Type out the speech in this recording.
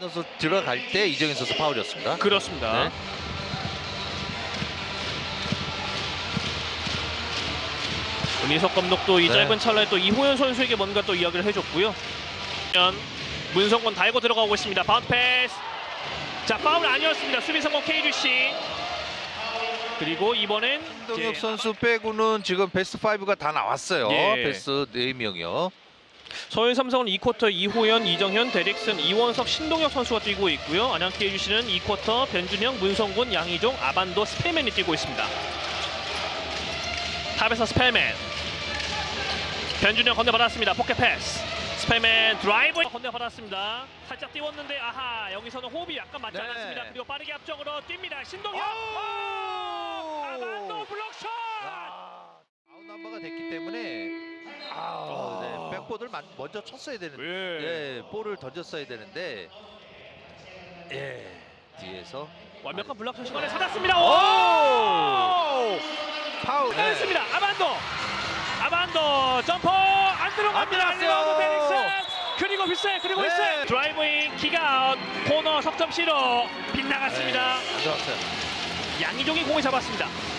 선수 들어갈 때 이정현 선수 파울이었습니다. 그렇습니다. 네. 문희석 감독도 이 네. 짧은 찰나에 또 이호연 선수에게 뭔가 또 이야기를 해줬고요. 문성곤 달고 들어가고 있습니다. 바운드 패스. 자, 파울 아니었습니다. 수비 성공 KGC. 그리고 이번엔 김동혁 선수 빼고는 지금 베스트 5가 다 나왔어요. 예. 베스트 4명이요. 서울 삼성은 2쿼터 이호연, 이정현, 데릭슨, 이원석, 신동혁 선수가 뛰고 있고요. 안양 KGC는 2쿼터 변준영, 문성곤, 양희종, 아반도, 스펠맨이 뛰고 있습니다. 탑에서 스펠맨. 변준영 건네받았습니다. 포켓 패스. 스펠맨 드라이브 건네받았습니다. 살짝 띄웠는데 아하, 여기서는 호흡이 약간 맞지 네. 않았습니다. 그리고 빠르게 앞쪽으로 뜁니다. 신동혁. 아반도 블록샷. 아웃 넘버가 됐기 때문에 네, 백보드를 먼저 쳤어야 되는데 예, 볼을 던졌어야 되는데 뒤에서 완벽한 블록샷 시간에 찾았습니다. 오! 파울. 네. 했습니다. 아반도 점퍼 안 들어갑니다. 안 들어갔어요. 데릭슨. 그리고 휘슬 그리고 휘슬 드라이브인 킥아웃 코너 석점 시로 빗나갔습니다. 안 들어갔어요. 양희종이 공을 잡았습니다.